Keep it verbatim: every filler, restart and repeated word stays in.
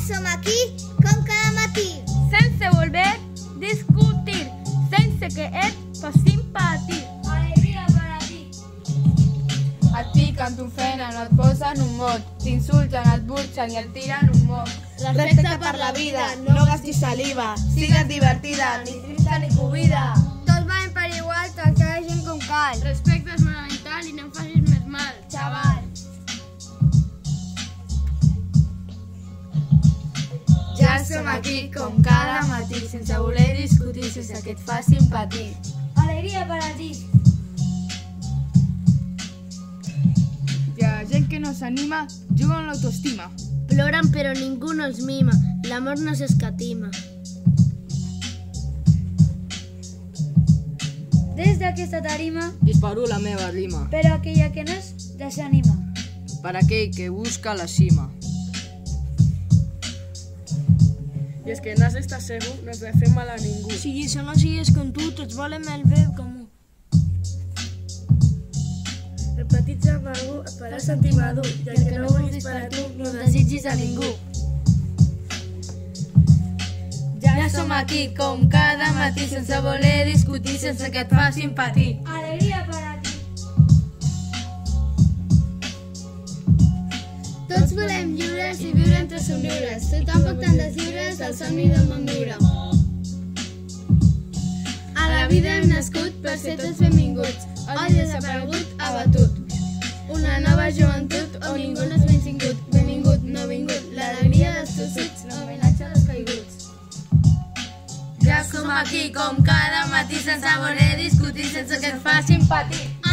som aquí com cada matí. Sense voler discutir, sense que et facin patir. Alegria per a ti. Et piquen, t'ofenen, et posen un mot, t'insulten, et burxen i et tiren un mot. Respecte per la vida, no gastis saliva, sigues divertida, ni trista ni covida. Tots van per igual, tractar la gent com cal. Respecte és fonamental i no em facis més mal, Xaval. Ja som aquí com cada matí, sense voler discutir, sense que et facin patir. Alegria per a ti. Hi ha gent que no s'anima, juga amb l'autoestima. Ploren però ningú no els mima, l'amor no s'escatima. Des d'aquesta tarima, Disparo la meva rima, però aquella que no es desanima. per aquell que busca la cima. I és que nas està segur, no has de fer mal a ningú. Siguis o no siguis com tu, tots volem el bé comú. El petit ja madur et farà sentir madur, i el que no vulguis per a tu no desitgis a ningú. Ja som aquí com cada matí, sense voler discutir, sense que et facin patir. Alegria per a ti. Tots volem lliures i viure entre somriures. Tothom pot tantes lliures del somni del món viure. A la vida hem nascut per ser tots benvinguts. Odi desaparegut, abatut. Una nova joventut on ningú no és menystingut. Benvingut, no vingut, l'alegria dels teus ulls, l'homenatge dels caiguts. Ja som aquí com cada matí, sense voler discutir, sense que et facin patir.